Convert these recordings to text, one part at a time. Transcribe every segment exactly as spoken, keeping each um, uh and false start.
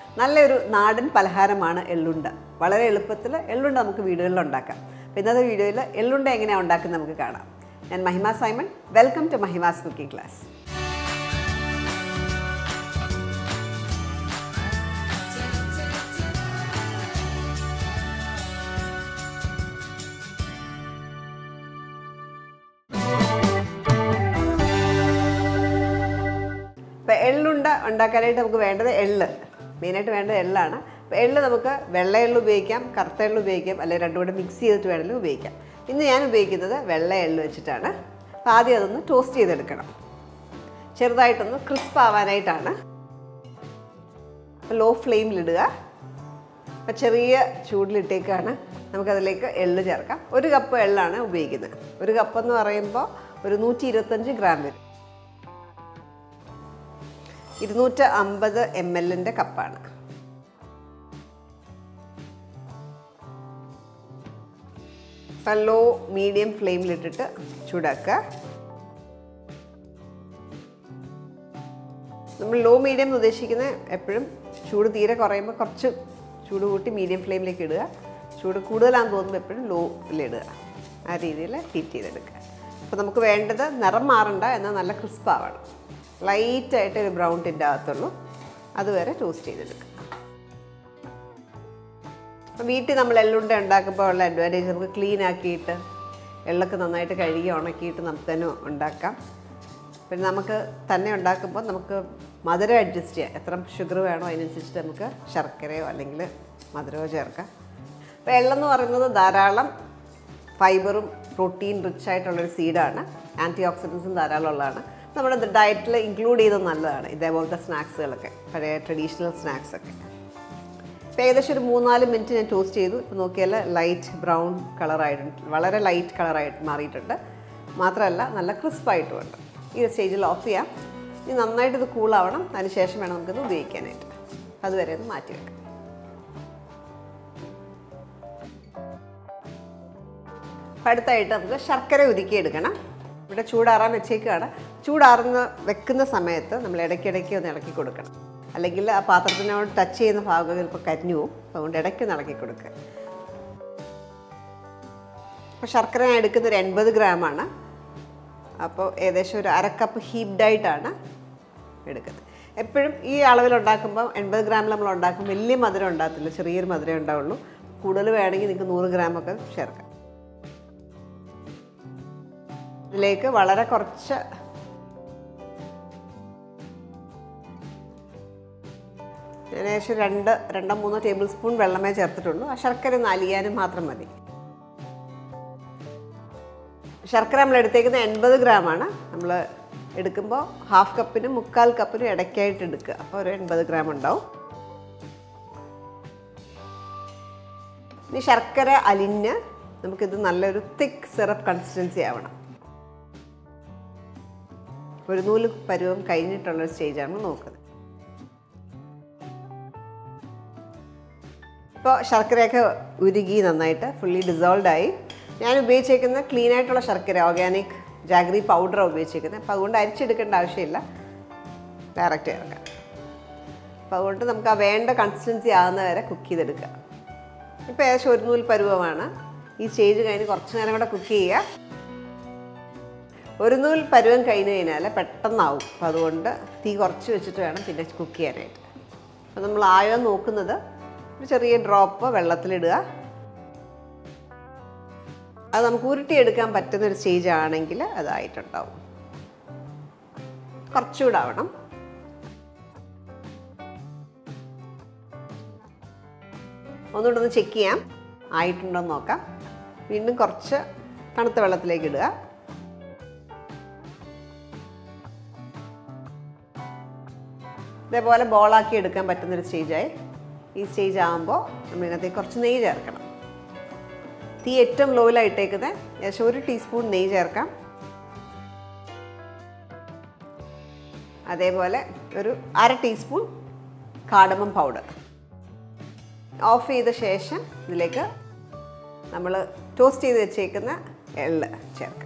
നല്ലൊരു നാടൻ പലഹാരമാണ് എള്ളുണ്ട. വളരെ എളുപ്പത്തിൽ എള്ളുണ്ട നമുക്ക് വീടുകളിൽ ഉണ്ടാക്കാം. അപ്പോൾ ഇന്നത്തെ വീഡിയോയിൽ എള്ളുണ്ട എങ്ങനെയാണ് ഉണ്ടാക്കുന്നത് നമുക്ക് കാണാം. ഞാൻ Mahima Simon. Welcome to Mahima's cooking class. ഇപ്പോൾ എള്ളുണ്ട ഉണ്ടാക്കാനായിട്ട് നമുക്ക് വേണ്ടത് എള്ള്, മെയിനായിട്ട് വേണ്ടത് എള്ളാണ്. അപ്പോൾ എള്ള് നമുക്ക് വെള്ള എള്ള് ഉപയോഗിക്കാം, കറുത്ത എള്ള് ഉപയോഗിക്കാം, അല്ലെങ്കിൽ രണ്ടും കൂടെ മിക്സ് ചെയ്തിട്ട് വേണമെങ്കിലും ഉപയോഗിക്കാം. ഇന്ന് ഞാൻ ഉപയോഗിക്കുന്നത് വെള്ള എള്ള് വെച്ചിട്ടാണ്. അപ്പോൾ ആദ്യം അതൊന്ന് ടോസ്റ്റ് ചെയ്തെടുക്കണം, ചെറുതായിട്ടൊന്ന് ക്രിസ്പ് ആവാനായിട്ടാണ്. ലോ ഫ്ലെയിമിലിടുക. അപ്പോൾ ചെറിയ ചൂടിലിട്ടേക്കാണ്. നമുക്കതിലേക്ക് എള്ള് ചേർക്കാം. ഒരു കപ്പ് എള്ളാണ് ഉപയോഗിക്കുന്നത്. ഒരു കപ്പ് എന്ന് പറയുമ്പോൾ ഒരു നൂറ്റി ഇരുപത്തഞ്ച് ഗ്രാം വരും. ഇരുന്നൂറ്റി അമ്പത് എം എല്ലിൻ്റെ കപ്പാണ്. അപ്പം ലോ മീഡിയം ഫ്ലെയിമിലിട്ടിട്ട് ചൂടാക്കുക. നമ്മൾ ലോ മീഡിയം എന്ന് ഉദ്ദേശിക്കുന്നത് എപ്പോഴും ചൂട് തീരെ കുറയുമ്പോൾ കുറച്ച് ചൂട് കൂട്ടി മീഡിയം ഫ്ലെയിമിലേക്ക് ഇടുക. ചൂട് കൂടുതലാണെന്ന് തോന്നുമ്പോൾ എപ്പോഴും ലോയിലിടുക. ആ രീതിയിൽ ഹീറ്റ് ചെയ്തെടുക്കുക. അപ്പോൾ നമുക്ക് വേണ്ടത് നിറം മാറണ്ട, എന്നാൽ നല്ല ക്രിസ്പ് ആവണം. ലൈറ്റായിട്ട് ഒരു ബ്രൗൺ ടിൻ്റെ അകത്തുള്ളൂ, അതുവരെ ടോസ്റ്റ് ചെയ്തെടുക്കുക. അപ്പോൾ വീട്ടിൽ നമ്മൾ എള്ളുണ്ട ഉണ്ടാക്കുമ്പോൾ ഉള്ള അഡ്വാൻറ്റേജ്, നമുക്ക് ക്ലീൻ ആക്കിയിട്ട് എള്ളൊക്കെ നന്നായിട്ട് കഴുകി ഉണക്കിയിട്ട് നമുക്ക് തന്നെ ഉണ്ടാക്കാം. പിന്നെ നമുക്ക് തന്നെ ഉണ്ടാക്കുമ്പോൾ നമുക്ക് മധുരം അഡ്ജസ്റ്റ് ചെയ്യാം. എത്ര ഷുഗർ വേണോ അതിനനുസരിച്ചിട്ട് നമുക്ക് ശർക്കരയോ അല്ലെങ്കിൽ മധുരമോ ചേർക്കാം. അപ്പോൾ എള്ളെന്ന് പറയുന്നത് ധാരാളം ഫൈബറും പ്രോട്ടീൻ റിച്ച് ആയിട്ടുള്ളൊരു സീഡാണ്. ആൻറ്റി ഓക്സിഡൻസും ധാരാളം ഉള്ളതാണ്. നമ്മുടെ ഡയറ്റിൽ ഇൻക്ലൂഡ് ചെയ്തത് നല്ലതാണ് ഇതേപോലത്തെ സ്നാക്സുകളൊക്കെ, പഴയ ട്രഡീഷണൽ സ്നാക്സൊക്കെ. ഇപ്പോൾ ഏകദേശം ഒരു മൂന്നാല് മിനിറ്റ് ഞാൻ ടോസ്റ്റ് ചെയ്തു. ഇപ്പോൾ നോക്കിയാൽ ലൈറ്റ് ബ്രൗൺ കളറായിട്ടുണ്ട്, വളരെ ലൈറ്റ് കളറായിട്ട് മാറിയിട്ടുണ്ട്. മാത്രമല്ല നല്ല ക്രിസ്പായിട്ടുമുണ്ട്. ഈ സ്റ്റേജിൽ ഓഫ് ചെയ്യാം. ഇനി നന്നായിട്ട് ഇത് കൂളാവണം. അതിന് ശേഷം വേണം നമുക്കിത് ഉപയോഗിക്കാനായിട്ട്. അതുവരെ ഒന്ന് മാറ്റി വെക്കാം. അടുത്തായിട്ട് നമുക്ക് ശർക്കര ഉരുക്കിയെടുക്കണം. ഇവിടെ ചൂടാറാൻ വെച്ചേക്കാണ്. ചൂടാറുന്ന വെക്കുന്ന സമയത്ത് നമ്മൾ ഇടയ്ക്കിടയ്ക്ക് ഒന്ന് ഇളക്കി കൊടുക്കണം, അല്ലെങ്കിൽ ആ പാത്രത്തിനോട് ടച്ച് ചെയ്യുന്ന ഭാഗം ചിലപ്പോൾ കരിഞ്ഞു പോകും. അതുകൊണ്ട് ഇടയ്ക്കൊന്ന് ഇളക്കി കൊടുക്കുക. അപ്പോൾ ശർക്കര ഞാൻ എടുക്കുന്നത് ഒരു എൺപത് ഗ്രാമാണ്. അപ്പോൾ ഏകദേശം ഒരു അരക്കപ്പ് ഹീപ്ഡായിട്ടാണ് എടുക്കുന്നത്. എപ്പോഴും ഈ അളവിലുണ്ടാക്കുമ്പോൾ എൺപത് ഗ്രാമിൽ നമ്മൾ ഉണ്ടാക്കുമ്പോൾ വലിയ മധുരം ഉണ്ടാകത്തില്ല, ചെറിയൊരു മധുരം ഉണ്ടാവുള്ളൂ. കൂടുതൽ വേണമെങ്കിൽ നിങ്ങൾക്ക് നൂറ് ഗ്രാമൊക്കെ ചേർക്കാം. ഇതിലേക്ക് വളരെ കുറച്ച് ഏകദേശം രണ്ട് രണ്ടോ മൂന്നോ ടേബിൾ സ്പൂൺ വെള്ളമേ ചേർത്തിട്ടുള്ളൂ. ആ ശർക്കര ഒന്ന് അലിയാനും മാത്രം മതി. ശർക്കര നമ്മൾ എടുത്തേക്കുന്നത് എൺപത് ഗ്രാമാണ്. നമ്മൾ എടുക്കുമ്പോൾ ഹാഫ് കപ്പിനും മുക്കാൽ കപ്പിനും ഇടയ്ക്കായിട്ട് എടുക്കുക. അപ്പോൾ ഒരു എൺപത് ഗ്രാം ഉണ്ടാവും. ഇനി ശർക്കര അലിഞ്ഞ് നമുക്കിത് നല്ലൊരു തിക്ക് സിറപ്പ് കൺസിസ്റ്റൻസി ആവണം. ഒരു നൂല് പരുവം കഴിഞ്ഞിട്ടുള്ളൊരു സ്റ്റേജാണ് നോക്കുന്നത്. ഇപ്പോൾ ശർക്കരയൊക്കെ ഉരുകി നന്നായിട്ട് ഫുള്ളി ഡിസോൾവ് ആയി. ഞാൻ ഉപയോഗിച്ചേക്കുന്ന ക്ലീൻ ആയിട്ടുള്ള ശർക്കര, ഓർഗാനിക് ജാഗ്രി പൗഡറാണ് ഉപയോഗിച്ചേക്കുന്നത്. അപ്പോൾ അതുകൊണ്ട് അരിച്ചെടുക്കേണ്ട ആവശ്യമില്ല, ഡയറക്റ്റ് ചേർക്കാം. അപ്പോൾ അതുകൊണ്ട് നമുക്ക് ആ വേണ്ട കൺസിസ്റ്റൻസി ആകുന്ന വരെ കുക്ക് ചെയ്തെടുക്കുക. ഇപ്പോൾ ഏകദേശം ഒരു നൂൽ പരുവമാണ്. ഈ സ്റ്റേജ് കഴിഞ്ഞ് കുറച്ച് നേരം കൂടെ കുക്ക് ചെയ്യുക. ഒരു നൂൽ പരുവം കഴിഞ്ഞ് കഴിഞ്ഞാൽ പെട്ടെന്നാവും. അപ്പോൾ അതുകൊണ്ട് തീ കുറച്ച് വെച്ചിട്ട് വേണം പിന്നെ കുക്ക് ചെയ്യാനായിട്ട്. അപ്പോൾ നമ്മൾ ആയോ നോക്കുന്നത് ഒരു ചെറിയ ഡ്രോപ്പ് വെള്ളത്തിലിടുക. അത് നമുക്ക് ഉരുട്ടിയെടുക്കാൻ പറ്റുന്നൊരു സ്റ്റേജ് ആണെങ്കിൽ അതായിട്ടുണ്ടാവും. കുറച്ചുകൂടെ ആവണം. ഒന്നുകൂടെ ഒന്ന് ചെക്ക് ചെയ്യാം, ആയിട്ടുണ്ടോ എന്ന് നോക്കാം. വീണ്ടും കുറച്ച് തണുത്ത വെള്ളത്തിലേക്ക് ഇടുക. ഇതേപോലെ ബോളാക്കി എടുക്കാൻ പറ്റുന്നൊരു സ്റ്റേജായി. ഈ സ്റ്റേജ് ആകുമ്പോൾ നമ്മൾ ഇതിനകത്തേക്ക് കുറച്ച് നെയ്യ് ചേർക്കണം. തീ ഏറ്റവും ലോയിലായിട്ടേക്കുന്നത്. ഏകദേശം ഒരു ടീസ്പൂൺ നെയ്യ് ചേർക്കാം. അതേപോലെ ഒരു അര ടീസ്പൂൺ കാർഡമം പൗഡർ. ഓഫ് ചെയ്ത ശേഷം ഇതിലേക്ക് നമ്മൾ ടോസ്റ്റ് ചെയ്ത് വെച്ചേക്കുന്ന എള്ള് ചേർക്കാം.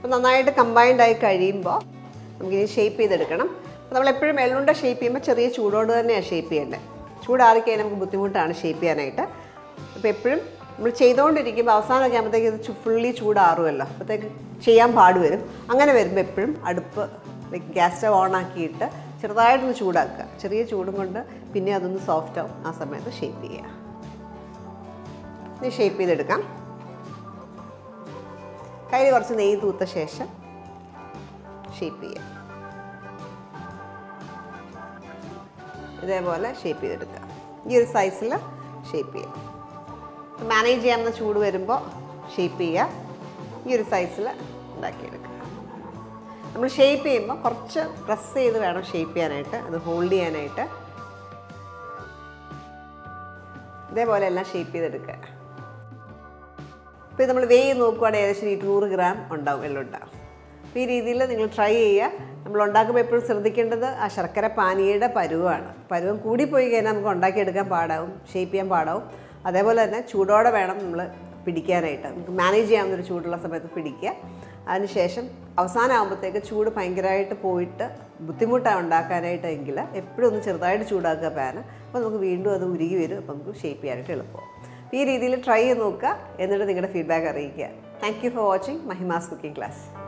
അപ്പോൾ നന്നായിട്ട് കമ്പൈൻഡ് ആയി കഴിയുമ്പോൾ നമുക്കിനി ഷേപ്പ് ചെയ്തെടുക്കണം. അപ്പോൾ നമ്മളെപ്പോഴും എള്ളുണ്ട ഷേപ്പ് ചെയ്യുമ്പോൾ ചെറിയ ചൂടോട് തന്നെയാണ് ഷേപ്പ് ചെയ്യേണ്ടത്. ചൂടാറിക്കഴിഞ്ഞാൽ നമുക്ക് ബുദ്ധിമുട്ടാണ് ഷേപ്പ് ചെയ്യാനായിട്ട്. അപ്പോൾ എപ്പോഴും നമ്മൾ ചെയ്തുകൊണ്ടിരിക്കുമ്പോൾ അവസാനമൊക്കെ ആകുമ്പോഴത്തേക്ക് ഇത് ഫുള്ളി ചൂടാറുമല്ലോ, അപ്പോഴത്തേക്ക് ചെയ്യാൻ പാട് വരും. അങ്ങനെ വരുമ്പോൾ എപ്പോഴും അടുപ്പ് ലൈക്ക് ഗ്യാസ് സ്റ്റവ് ഓൺ ആക്കിയിട്ട് ചെറുതായിട്ടൊന്ന് ചൂടാക്കുക. ചെറിയ ചൂടും കൊണ്ട് പിന്നെ അതൊന്ന് സോഫ്റ്റ് ആവും. ആ സമയത്ത് ഷേപ്പ് ചെയ്യുക. ഇനി ഷേപ്പ് ചെയ്തെടുക്കാം. കയ്യിൽ കുറച്ച് നെയ്യ് തൂത്ത ശേഷം ഷേപ്പ് ചെയ്യാം. ഇതേപോലെ ഷേപ്പ് ചെയ്തെടുക്കുക. ഈ ഒരു സൈസിൽ ഷേപ്പ് ചെയ്യാം. മാനേജ് ചെയ്യാവുന്ന ചൂട് വരുമ്പോൾ ഷേപ്പ് ചെയ്യുക. ഈ ഒരു സൈസിൽ ഉണ്ടാക്കിയെടുക്കുക. നമ്മൾ ഷേപ്പ് ചെയ്യുമ്പോൾ കുറച്ച് പ്രസ് ചെയ്ത് വേണം ഷേപ്പ് ചെയ്യാനായിട്ട്, അത് ഹോൾഡ് ചെയ്യാനായിട്ട്. ഇതേപോലെ എല്ലാം ഷേപ്പ് ചെയ്തെടുക്കുക. ഇപ്പോൾ നമ്മൾ വെയ് നോക്കുവാണെങ്കിൽ ഏകദേശം ഇരുന്നൂറ് ഗ്രാം ഉണ്ടാവും എള്ളുണ്ട. അപ്പോൾ ഈ രീതിയിൽ നിങ്ങൾ ട്രൈ ചെയ്യുക. നമ്മൾ ഉണ്ടാക്കുമ്പോൾ എപ്പോഴും ശ്രദ്ധിക്കേണ്ടത് ആ ശർക്കര പാനിയുടെ പരുവമാണ്. പരുവം കൂടിപ്പോയി കഴിഞ്ഞാൽ നമുക്ക് ഉണ്ടാക്കിയെടുക്കാൻ പാടാവും, ഷേപ്പ് ചെയ്യാൻ പാടാവും. അതേപോലെ തന്നെ ചൂടോടെ വേണം നമ്മൾ പിടിക്കാനായിട്ട്. നമുക്ക് മാനേജ് ചെയ്യാവുന്നൊരു ചൂടുള്ള സമയത്ത് പിടിക്കുക. അതിനുശേഷം അവസാനമാകുമ്പോഴത്തേക്ക് ചൂട് ഭയങ്കരമായിട്ട് പോയിട്ട് ബുദ്ധിമുട്ടാണ് ഉണ്ടാക്കാനായിട്ട് എങ്കിൽ എപ്പോഴും ഒന്ന് ചെറുതായിട്ട് ചൂടാക്കുക പാന്. അപ്പോൾ നമുക്ക് വീണ്ടും അത് ഉരുകി വരും. അപ്പോൾ നമുക്ക് ഷേപ്പ് ചെയ്യാനായിട്ട് എളുപ്പമാവും. ഈ രീതിയിൽ ട്രൈ ചെയ്ത് നോക്കുക. എന്നിട്ട് നിങ്ങളുടെ ഫീഡ്ബാക്ക് അറിയിക്കുക. Thank you for watching Mahima's cooking class.